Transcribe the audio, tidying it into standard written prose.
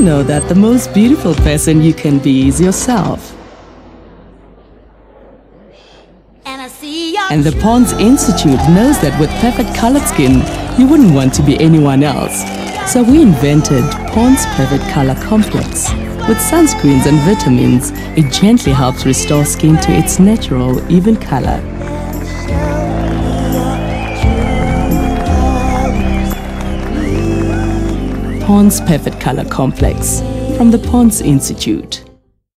know that the most beautiful person you can be is yourself. And the Pond's Institute knows that with perfect colored skin, you wouldn't want to be anyone else. So we invented Pond's Perfect Color Complex. With sunscreens and vitamins, it gently helps restore skin to its natural, even color. Pond's Perfect Color Complex from the Pond's Institute.